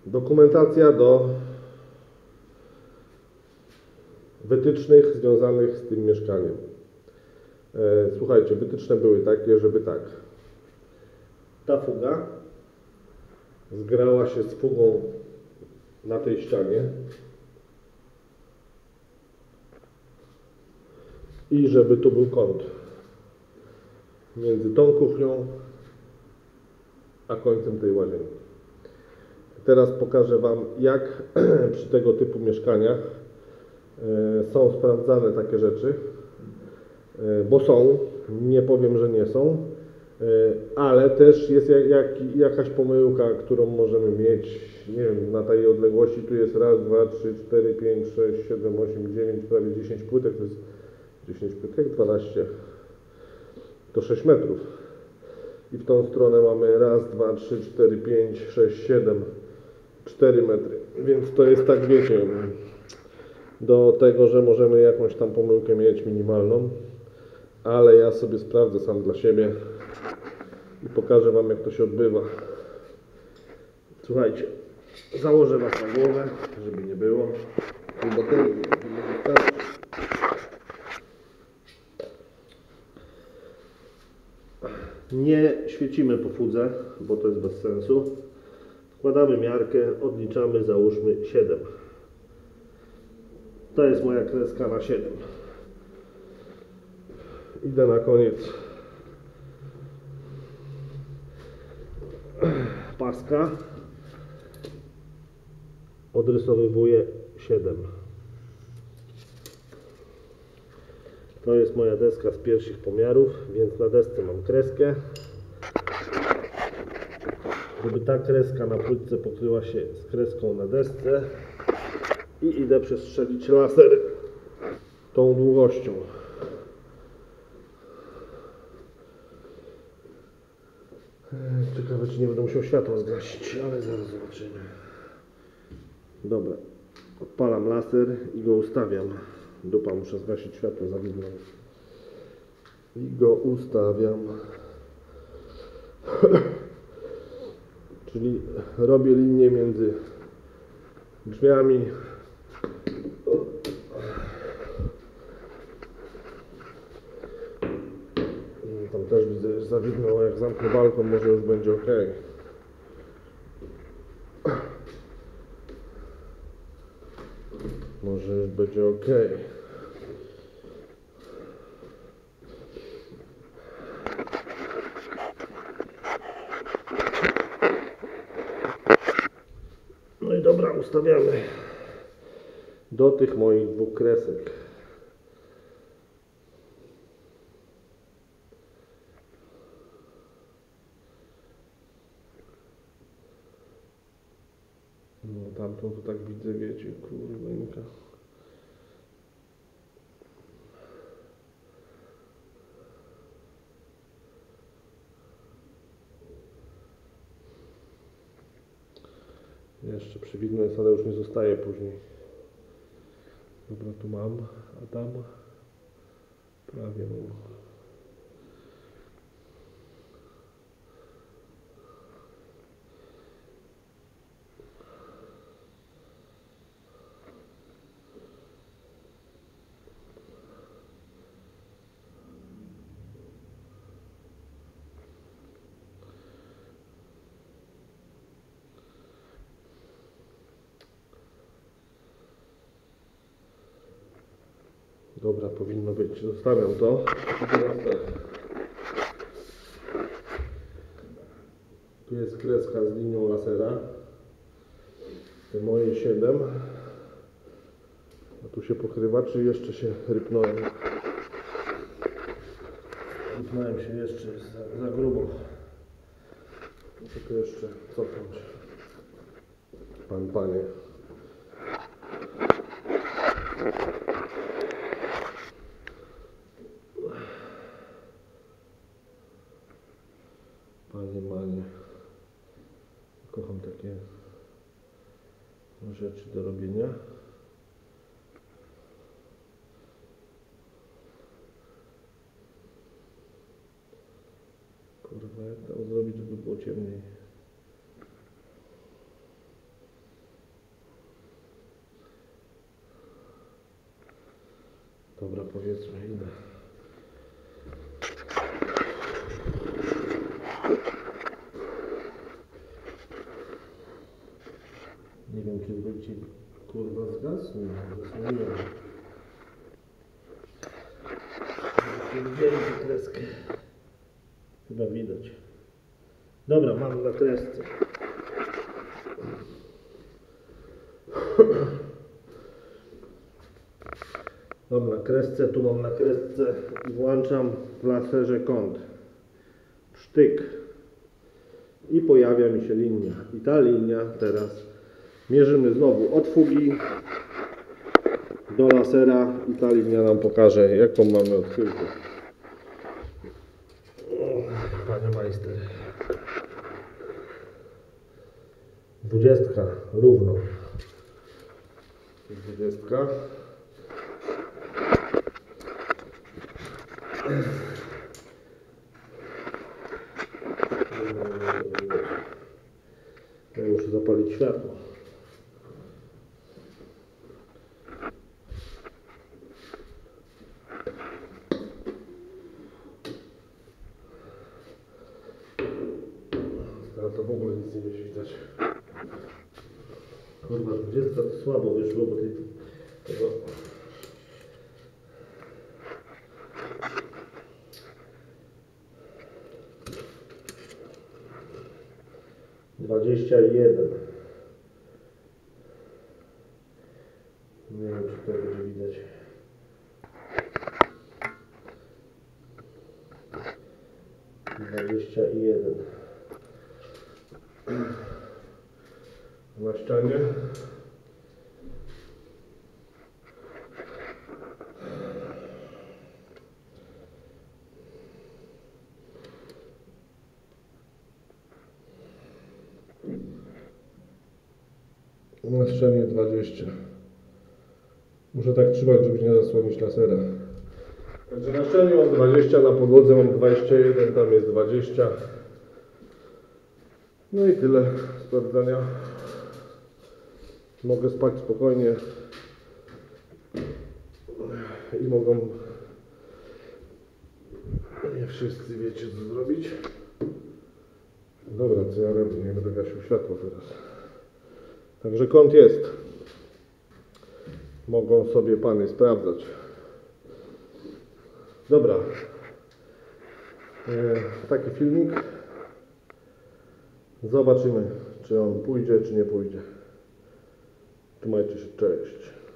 Dokumentacja do wytycznych związanych z tym mieszkaniem. Słuchajcie, wytyczne były takie, żeby tak. Ta fuga zgrała się z fugą na tej ścianie i żeby tu był kąt między tą kuchnią a końcem tej łazienki. Teraz pokażę Wam, jak przy tego typu mieszkaniach są sprawdzane takie rzeczy, bo są, nie powiem, że nie są, ale też jest jakaś pomyłka, którą możemy mieć, nie wiem, na tej odległości. Tu jest raz, 2, 3, 4, 5, 6, 7, 8, 9, prawie 10 płytek, to jest 10 płytek, 12, to 6 metrów. I w tą stronę mamy raz, 2, 3, 4, 5, 6, 7, 4 metry. Więc to jest tak, wiecie, do tego, że możemy jakąś tam pomyłkę mieć minimalną, ale ja sobie sprawdzę sam dla siebie i pokażę Wam, jak to się odbywa. Słuchajcie, założę Was na głowę, żeby nie było. Nie świecimy po fudze, bo to jest bez sensu. Wkładamy miarkę, odliczamy, załóżmy 7. To jest moja kreska na 7. Idę na koniec paska. Odrysowywuję 7. To jest moja deska z pierwszych pomiarów, więc na desce mam kreskę. Żeby ta kreska na płytce pokryła się z kreską na desce i idę przestrzelić laser tą długością. Ciekawe, czy nie będę musiał światła zgasić, ale zaraz zobaczymy. Dobra, odpalam laser i go ustawiam. Dupa, muszę zgasić światło, zawidną. I go ustawiam. Czyli robię linię między drzwiami. Tam też widzę, że zawidną, jak zamknę balkon, może już będzie ok. Może już będzie ok. No i dobra, ustawiamy do tych moich dwóch kresek. No tamtą to tak widzę, wiecie, kurwa. Jeszcze przewidno jest, ale już nie zostaje później. Dobra, tu mam, a tam prawie mam. Dobra, powinno być. Zostawiam to. I teraz tak. Tu jest kreska z linią lasera. Te moje 7. A tu się pokrywa, czy jeszcze się rypnąłem? Rypnąłem się jeszcze, jest za grubo. Muszę to jeszcze cofnąć. Panie. Manie. Kocham takie rzeczy do robienia. Kurwa, jak tam zrobić, żeby było ciemniej. Dobra, powiedzmy ile. Nie wiem, kiedy będzie kurwa zgasnie. Zasłoniłem. Wielki kreskę. Chyba widać. Dobra, mam na kresce. Mam na kresce, tu mam na kresce i włączam w laserze kąt. Sztyk. I pojawia mi się linia. I ta linia teraz mierzymy znowu od fugi do lasera i ta linia nam pokaże, jaką mamy odchylkę. Panie majster. 20 równo. 20. Ja muszę zapalić światło. Teraz to w ogóle nic nie będzie widać. Kurwa, 20 to słabo wyszło, bo tego... 21. Nie wiem, czy to będzie widać. Na ścianie. Na ścianie 20. Muszę tak trzymać, żeby nie zasłonić lasera. Także na ścianie mam 20, na podłodze mam 21, tam jest 20. No i tyle sprawdzania. Mogę spać spokojnie. I mogą... Nie wszyscy wiecie, co zrobić. Dobra, co ja robię? Nie będę gasił światło teraz. Także kąt jest. Mogą sobie pany sprawdzać. Dobra. Taki filmik. Zobaczymy, czy on pójdzie, czy nie pójdzie. Trzymajcie się, cześć.